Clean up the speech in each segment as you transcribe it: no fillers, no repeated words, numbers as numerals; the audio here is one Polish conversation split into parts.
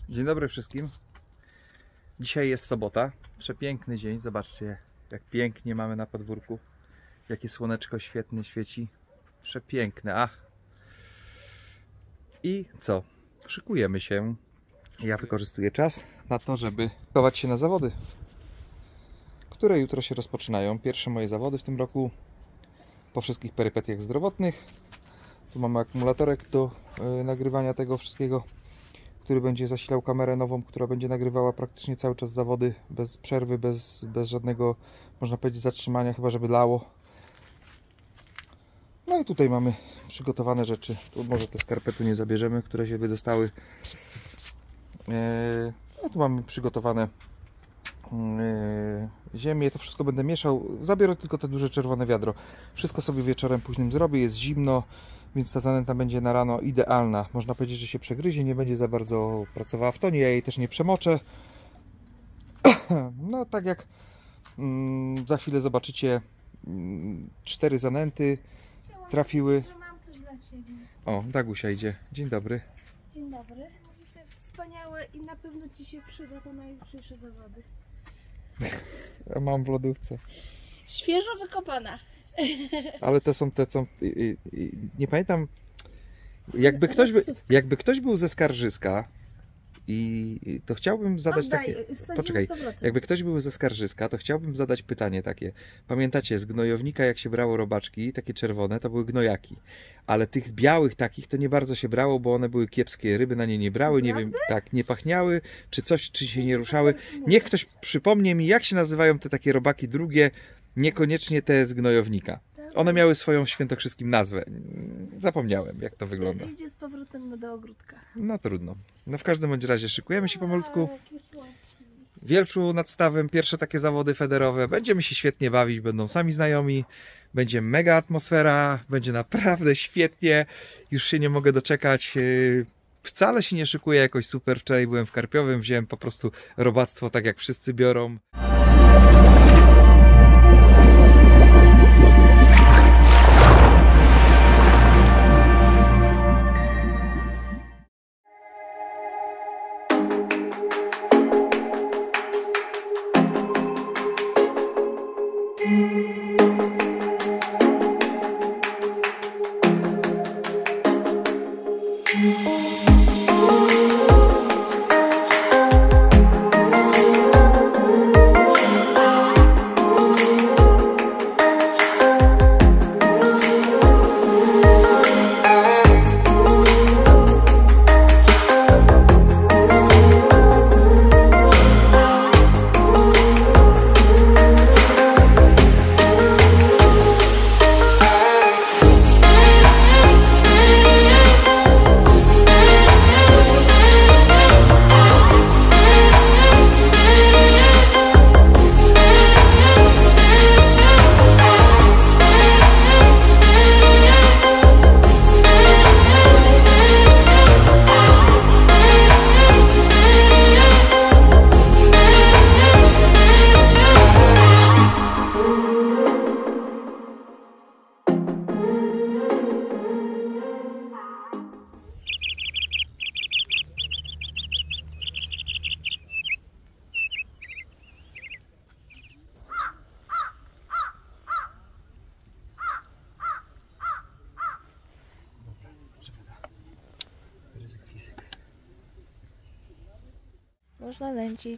Dzień dobry wszystkim. Dzisiaj jest sobota. Przepiękny dzień. Zobaczcie, jak pięknie mamy na podwórku. Jakie słoneczko świetnie świeci. Przepiękne. Ach. I co? Szykujemy się. Ja wykorzystuję czas na to, żeby szykować się na zawody, które jutro się rozpoczynają. Pierwsze moje zawody w tym roku. Po wszystkich perypetiach zdrowotnych. Tu mamy akumulatorek do nagrywania tego wszystkiego, który będzie zasilał kamerę nową, która będzie nagrywała praktycznie cały czas zawody, bez przerwy, bez żadnego, można powiedzieć, zatrzymania, chyba żeby lało. No i tutaj mamy przygotowane rzeczy. Tu może te skarpety nie zabierzemy, które się wydostały. No tu mamy przygotowane ziemię. To wszystko będę mieszał. Zabiorę tylko te duże czerwone wiadro. Wszystko sobie wieczorem późnym zrobię. Jest zimno, więc ta zanęta będzie na rano idealna. Można powiedzieć, że się przegryzie, nie będzie za bardzo pracowała w tonie. Ja jej też nie przemoczę. No tak jak za chwilę zobaczycie, 4 zanęty trafiły. Że mam coś dla Ciebie. O, Dagusia idzie. Dzień dobry. Dzień dobry. Wspaniałe i na pewno Ci się przyda to najjutrzejsze zawody. Ja mam w lodówce. Świeżo wykopana. Ale te są te, co... nie pamiętam... Jakby ktoś był ze Skarżyska i to chciałbym zadać takie... Poczekaj, jakby ktoś był ze Skarżyska, to chciałbym zadać pytanie takie. Pamiętacie, z gnojownika jak się brało robaczki, takie czerwone, to były gnojaki. Ale tych białych takich to nie bardzo się brało, bo one były kiepskie. Ryby na nie nie brały, nie wiem, tak, nie pachniały, czy coś, czy się nie ruszały. Niech ktoś przypomnie mi, jak się nazywają te takie robaki drugie, niekoniecznie te z gnojownika. One miały swoją świętokrzyskim nazwę. Zapomniałem, jak to wygląda. Idzie z powrotem do ogródka. No trudno. No w każdym bądź razie szykujemy się pomalutku. Wielczu nad stawem, pierwsze takie zawody federowe. Będziemy się świetnie bawić, będą sami znajomi. Będzie mega atmosfera, będzie naprawdę świetnie. Już się nie mogę doczekać. Wcale się nie szykuję jakoś super. Wczoraj byłem w Karpiowym, wziąłem po prostu robactwo tak jak wszyscy biorą. Można lęcić.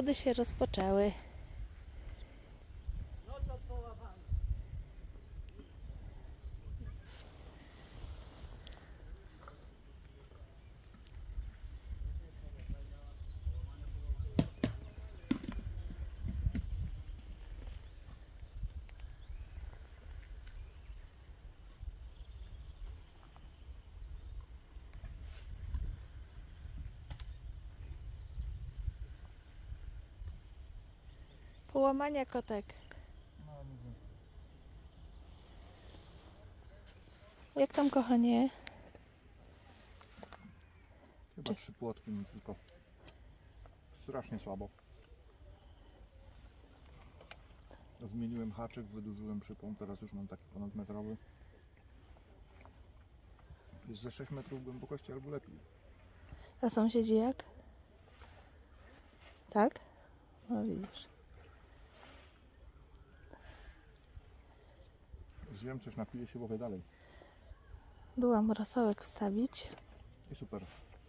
Zawody się rozpoczęły. Połamania, kotek. Jak tam, kochanie? Chyba 3 płotki mi tylko. Strasznie słabo. Zmieniłem haczyk, wydłużyłem przypon, teraz już mam taki ponadmetrowy. Jest ze 6 metrów głębokości albo lepiej. A sąsiedzi jak? Tak? No widzisz. Zjem coś, napiję się, łowię dalej. Byłam rosołek wstawić. I super.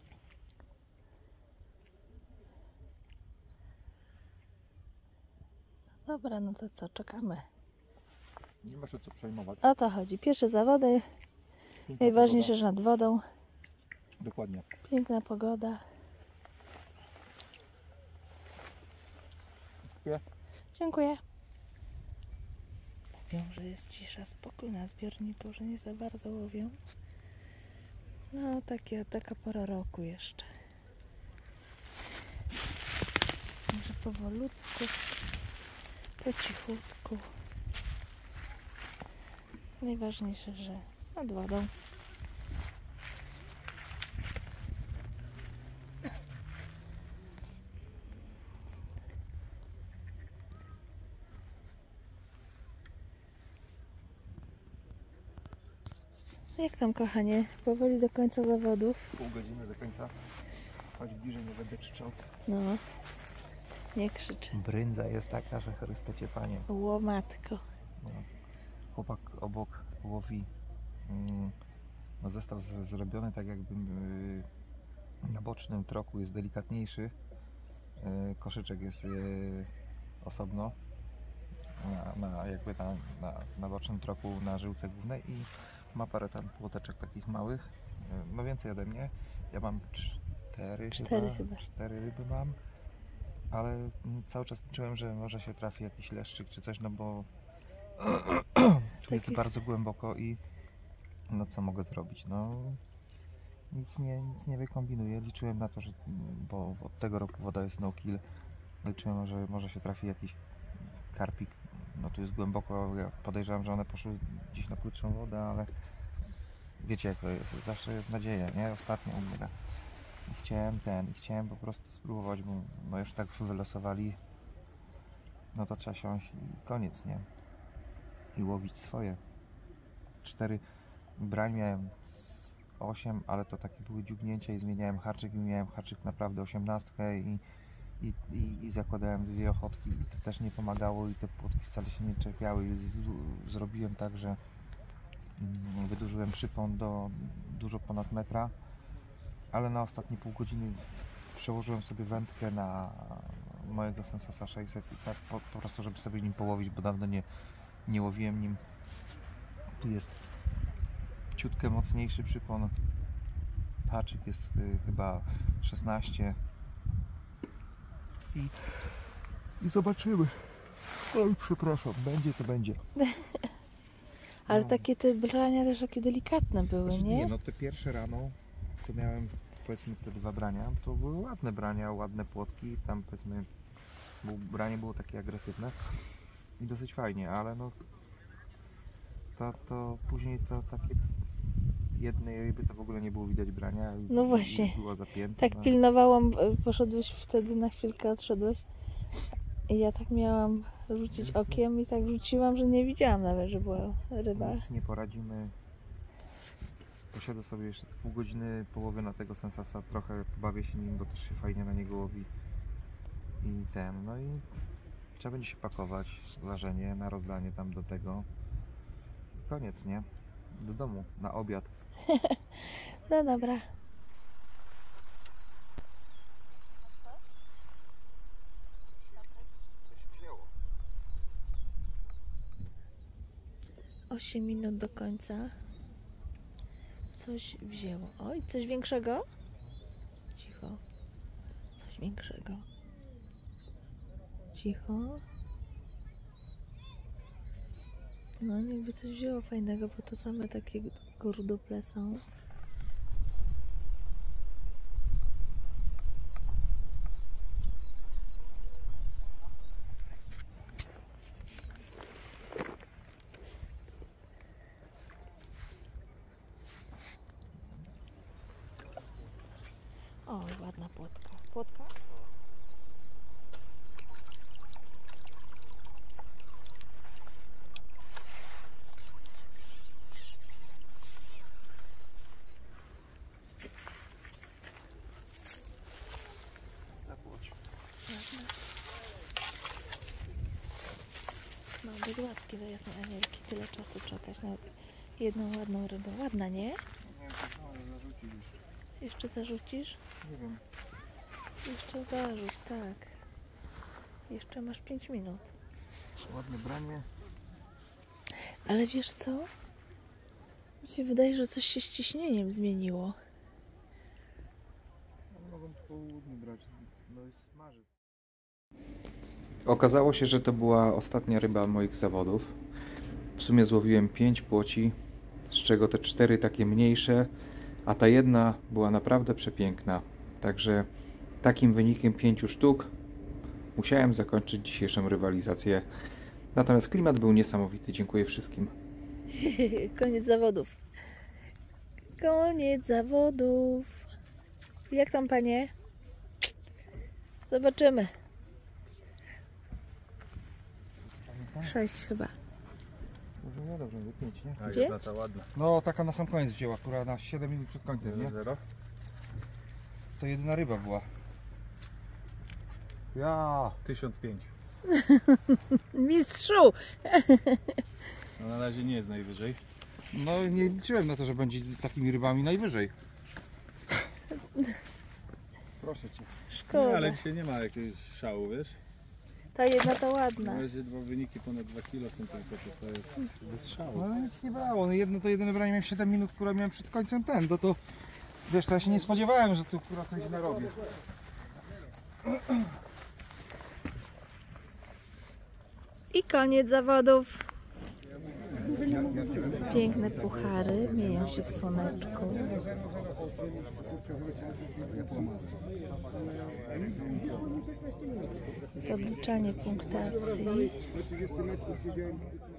Dobra, no to co, czekamy. Nie ma się co przejmować. O to chodzi. Pierwsze zawody. Piękna Najważniejsze, pogoda. że nad wodą. Dokładnie. Piękna pogoda. Dziękuję. Dziękuję. Mówią, że jest cisza, spokój na zbiorniku, że nie za bardzo łowią. No, taka pora roku jeszcze. Może powolutku, po cichutku. Najważniejsze, że nad wodą. Jak tam, kochanie? Powoli do końca zawodów. Pół godziny do końca. Chodź bliżej, nie będę krzyczał. No, nie krzycz. Bryndza jest taka, że Chryste Cię Panie. Łomatko. No. Chłopak obok łowi. No, zestaw zrobiony tak, jakby na bocznym troku jest delikatniejszy. Koszyczek jest osobno. Jakby na bocznym troku na żyłce głównej i ma parę tam płoteczek takich małych. No więcej ode mnie. Ja mam 4 chyba. 4 ryby mam. Ale cały czas liczyłem, że może się trafi jakiś leszczyk czy coś, no bo tu jest bardzo głęboko i no co mogę zrobić? No nic nie wykombinuję. Liczyłem na to, że bo od tego roku woda jest no kill. Liczyłem, że może się trafi jakiś karpik. No tu jest głęboko. Ja podejrzewam, że one poszły gdzieś na płytszą wodę, ale wiecie jak to jest. Zawsze jest nadzieja, nie? Ostatnio umiera. I chciałem po prostu spróbować, bo no już tak wylosowali, no to trzeba siąść i koniec, nie? I łowić swoje. 4 brań miałem 8, ale to takie były dziugnięcia i zmieniałem haczyk i miałem haczyk naprawdę 18 i zakładałem 2 ochotki i to też nie pomagało i te płotki wcale się nie czepiały i zrobiłem tak, że wydłużyłem przypon do dużo ponad metra, ale na ostatnie pół godziny przełożyłem sobie wędkę na mojego Sensasa 600 i tak po prostu, żeby sobie nim połowić, bo dawno nie łowiłem nim. Tu jest ciutkę mocniejszy przypon. Haczyk jest chyba 16 i zobaczymy. Oj, przepraszam, będzie co będzie. Ale No. takie te brania też takie delikatne były, Znaczy, nie? no te pierwsze rano, co miałem, powiedzmy te 2 brania, to były ładne brania, ładne płotki, tam powiedzmy branie było takie agresywne i dosyć fajnie, ale no to później to takie jednej ryby to w ogóle nie było widać brania. No właśnie. Była zapięta. Tak pilnowałam, poszedłeś wtedy na chwilkę, odszedłeś. I ja tak miałam rzucić Nic okiem i tak rzuciłam, że nie widziałam nawet, że była ryba. Nic nie poradzimy. Posiedzę sobie jeszcze pół godziny, połowy na tego Sensasa, trochę pobawię się nim, bo też się fajnie na niego łowi. No i trzeba będzie się pakować, ważenie, na rozdanie tam do tego. Koniec, nie? Do domu, na obiad. No dobra. 8 minut do końca. Coś wzięło. Oj, coś większego? Cicho. Coś większego. Cicho. No, jakby coś wzięło fajnego, bo to same takie kurduple są. O, ładna płotka. Płotka? No, bez łaski do jasnej Anielki. Tyle czasu czekać na jedną ładną rybę. Ładna, nie? Nie wiem, co zarzucić jeszcze. Jeszcze zarzucisz? Nie wiem. Jeszcze zarzuć, tak. Jeszcze masz 5 minut. Ładne branie. Ale wiesz co? Mi się wydaje, że coś się z ciśnieniem zmieniło. Mogą w południu brać. No jest marzec. Okazało się, że to była ostatnia ryba moich zawodów. W sumie złowiłem 5 płoci, z czego te 4 takie mniejsze, a ta jedna była naprawdę przepiękna. Także takim wynikiem 5 sztuk musiałem zakończyć dzisiejszą rywalizację. Natomiast klimat był niesamowity. Dziękuję wszystkim. Koniec zawodów. Koniec zawodów. Jak tam, panie? Zobaczymy. 6 chyba. No dobrze, 5, nie? A Pięć? jest ta ładna. No taka na sam koniec wzięła, która na 7 minut przed końcem, nie? 0. To jedyna ryba była. Ja. 1005. Mistrzu! No na razie nie jest najwyżej. No nie liczyłem na to, że będzie takimi rybami najwyżej. Proszę cię. Szkoda. Nie, ale dzisiaj nie ma jakiegoś szału, wiesz? Ta jedna to Na ładna. razie dwa wyniki ponad 2 kg są tylko, to jest bez szału. No nic nie brało. No jedno to jedyne branie miałem 7 minut, która miałem przed końcem ten. To wiesz, to ja się nie spodziewałem, że tu która coś narobi. I koniec zawodów. Piękne puchary mienią się w słoneczku. Podliczanie punktacji.